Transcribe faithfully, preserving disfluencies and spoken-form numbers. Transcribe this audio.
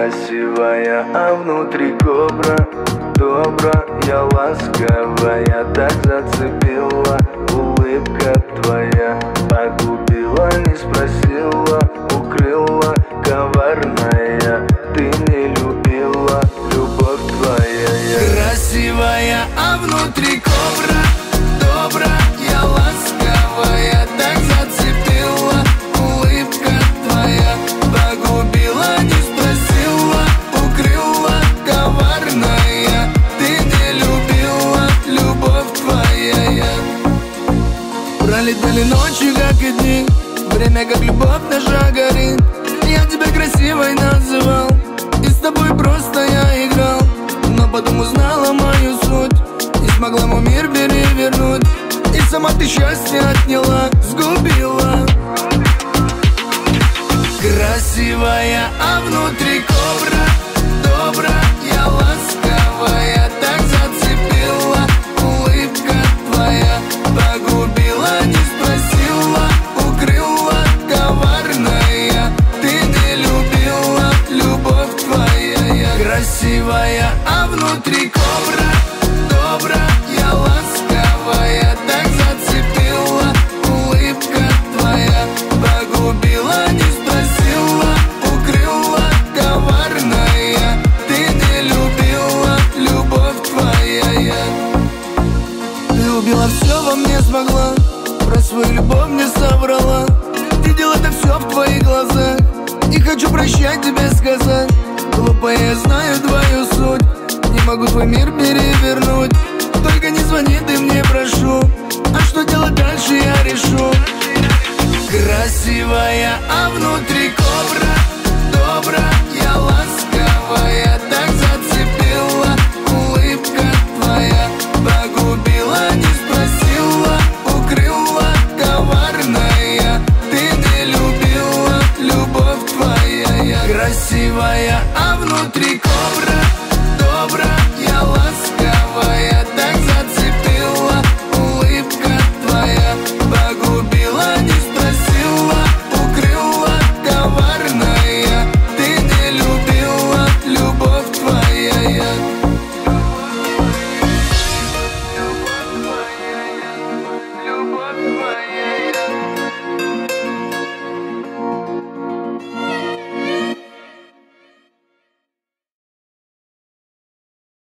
Красивая, а внутри кобра. Добрая, ласковая, так зацепила. Улыбка твоя погубила, не спросила. Укрыла, коварная, ты не любила. Любовь твоя. Красивая, а внутри кобра. Добрая, ласковая, так зацепила. Улыбка твоя погубила, не спросила. Укрыла, коварная, ты не любила. Любовь твоя. Пролетали ночи, как и дни, время, как любовь наша горит. Я тебя красивой называл, и с тобой просто я играл. Но потом узнала мою суть, не смогла мой мир перевернуть. И сама ты счастье отняла, сгубила. Красивая, а внутри кобра. Добрая, ласковая, так зацепила. Улыбка твоя погубила, не спросила. Укрыла, коварная, ты не любила. Любовь твоя. Красивая, а внутри кобра. Добрая, ласковая, так зацепила. Улыбка твоя погубила, не спросила. Укрыла, коварная, ты не любила. Любовь твоя. Ты убила все во мне, смогла. Про свою любовь не соврала. Видел это все в твоих глазах. Не хочу прощать тебе сказать. Глупая, я знаю твою суть. Не могу твой мир перевернуть. Только не звони ты мне, прошу. А что делать дальше, я решу. Красивая, а внутри